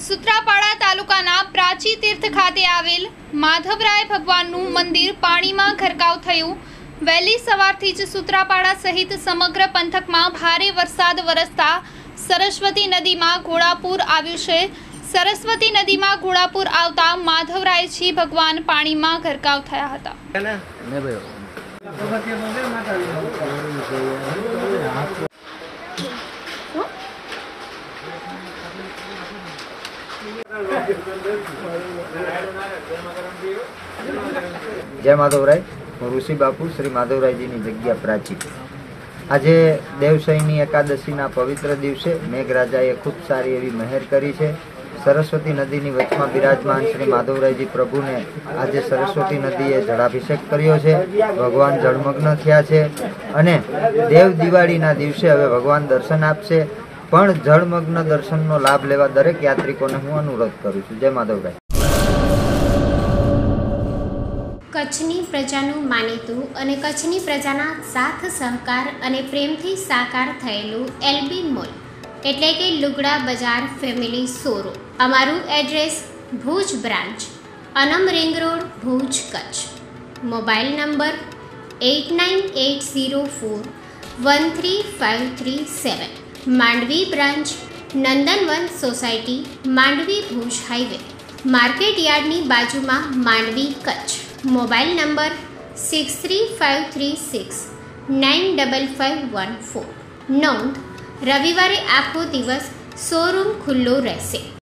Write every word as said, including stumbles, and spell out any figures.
સુત્રાપાડા તાલુકાના પ્રાચી તીર્થ ખાતે આવેલ માધવરાય ભગવાનનું મંદિર પાણીમાં ગરકાવ થયું। વહેલી સવારથી જ સુત્રાપાડા સહિત સમગ્ર પંથકમાં ભારે વરસાદ વરસતા સરસ્વતી નદીમાં ઘોડાપૂર આવ્યું છે। સરસ્વતી નદીમાં ઘોડાપૂર આવતા માધવરાયજી ભગવાન પાણીમાં ગરકાવ થયા હતા। जय माधवराय। हूँ ऋषि बापू श्री माधवरायजी जग्या प्राची। आज देवशयनी एकादशी पवित्र दिवसे मेघराजाए खूब सारी एवी मेहर करी है। सरस्वती नदी वचमा विराजमान श्री माधवरायजी प्रभु ने आज सरस्वती नदीए जलाभिषेक कर्यो छे। भगवान जलमग्न थया छे अने देव दिवाळीना दिवसे हवे भगवान दर्शन आपशे। पण जलमग्न दर्शननो लाभ लेवा दरेक यात्रिकोने हूँ अनुरोध करूँ छूं। जय माधवराय। कच्छनी प्रजानु मानीतु अने कच्छनी प्रजाना साथ सहकार अने प्रेमथी साकार थयेलु एलबी मॉल एटले के लुगड़ा बजार फेमिली शोरूम। अमारू address Bhuj branch Anam ring road Bhuj Kutch. Mobile number eight nine eight zero four one three five three seven. Mandvi branch Nandanvan society Mandvi Bhuj highway market यार्डनी बाजुमां Mandvi Kutch. Mobile number six three five three six nine double five one four. नोंध रविवारे आखो दिवस showroom खुल्लो रहेशे।